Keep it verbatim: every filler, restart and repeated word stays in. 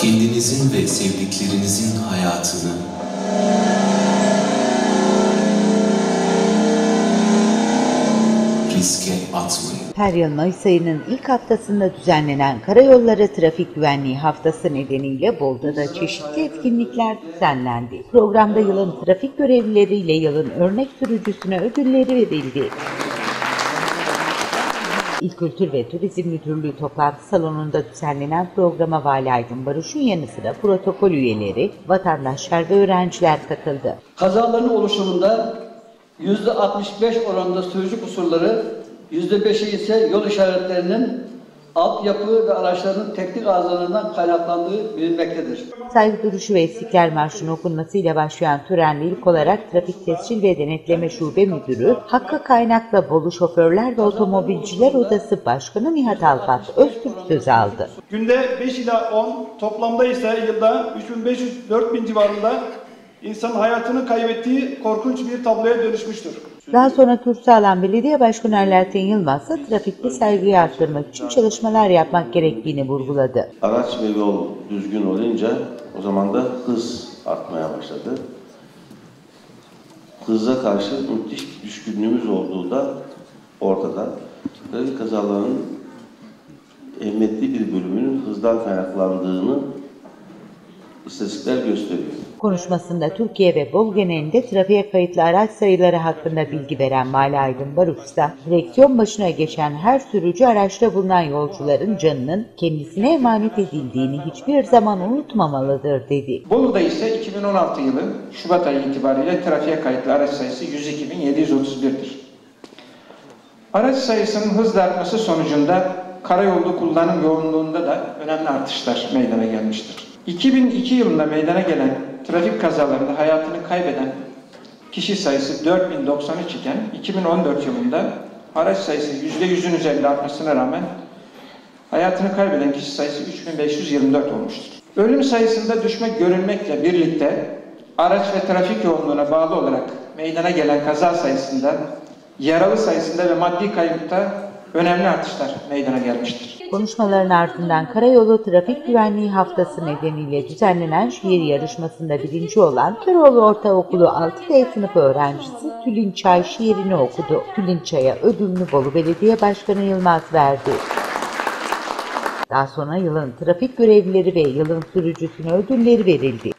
kendinizin ve sevdiklerinizin hayatını riske atmayın. Her yıl Mayıs ayının ilk haftasında düzenlenen Karayolları Trafik Güvenliği Haftası nedeniyle Bolu'da çeşitli etkinlikler düzenlendi. Programda yılın trafik görevlileriyle yılın örnek sürücüsüne ödülleri verildi. İl Kültür ve Turizm Müdürlüğü toplantı salonunda düzenlenen programa Vali Aydın Baruş'un yanı sıra protokol üyeleri, vatandaşlar ve öğrenciler katıldı. Kazaların oluşumunda yüzde altmış beş oranında sürücü kusurları, yüzde beşi ise yol işaretlerinin, altyapı ve araçların teknik arızalarından kaynaklandığı bilinmektedir. Saygı duruşu ve İstiklal Marşı'nın okunmasıyla başlayan törenle ilk olarak Trafik Tescil ve Denetleme Şube Müdürü, Hakkı Kaynak'la Bolu Şoförler ve Otomobilciler Odası Başkanı Nihat Alpat Öztürk söz aldı. Günde beş ila on, toplamda ise yılda üç bin beş yüz dört bin civarında insanın hayatını kaybettiği korkunç bir tabloya dönüşmüştür. Daha sonra kürsü alan Belediye Başkanı Alaaddin Yılmaz ise trafikte saygıyı arttırmak için çalışmalar yapmak gerektiğini vurguladı. Araç ve yol düzgün olunca o zaman da hız artmaya başladı. Hıza karşı müthiş bir düşkünlüğümüz olduğu da ortada. Trafik kazalarının emniyetli bir bölümünün hızdan kaynaklandığını istatistikler gösteriyor. Konuşmasında Türkiye ve Bolu genelinde trafiğe kayıtlı araç sayıları hakkında bilgi veren Vali Aydın Baruş ise direksiyon başına geçen her sürücü araçta bulunan yolcuların canının kendisine emanet edildiğini hiçbir zaman unutmamalıdır dedi. Bolu'da ise iki bin on altı yılı Şubat ayı itibariyle trafiğe kayıtlı araç sayısı yüz iki bin yedi yüz otuz bir'dir. Araç sayısının hızla artması sonucunda karayolu kullanım yoğunluğunda da önemli artışlar meydana gelmiştir. iki bin iki yılında meydana gelen trafik kazalarında hayatını kaybeden kişi sayısı dört bin doksan üç iken iki bin on dört yılında araç sayısı yüzde yüz'ün üzerinde artmasına rağmen hayatını kaybeden kişi sayısı üç bin beş yüz yirmi dört olmuştur. Ölüm sayısında düşme görülmekle birlikte araç ve trafik yoğunluğuna bağlı olarak meydana gelen kaza sayısında, yaralı sayısında ve maddi kayıpta önemli artışlar meydana gelmiştir. Konuşmaların ardından Karayolu Trafik Güvenliği Haftası nedeniyle düzenlenen şiir yarışmasında birinci olan Köroğlu Ortaokulu altı D sınıf öğrencisi Tülin Çay şiirini okudu. Tülin Çay'a ödülünü Bolu Belediye Başkanı Yılmaz verdi. Daha sonra yılın trafik görevlileri ve yılın sürücüsüne ödülleri verildi.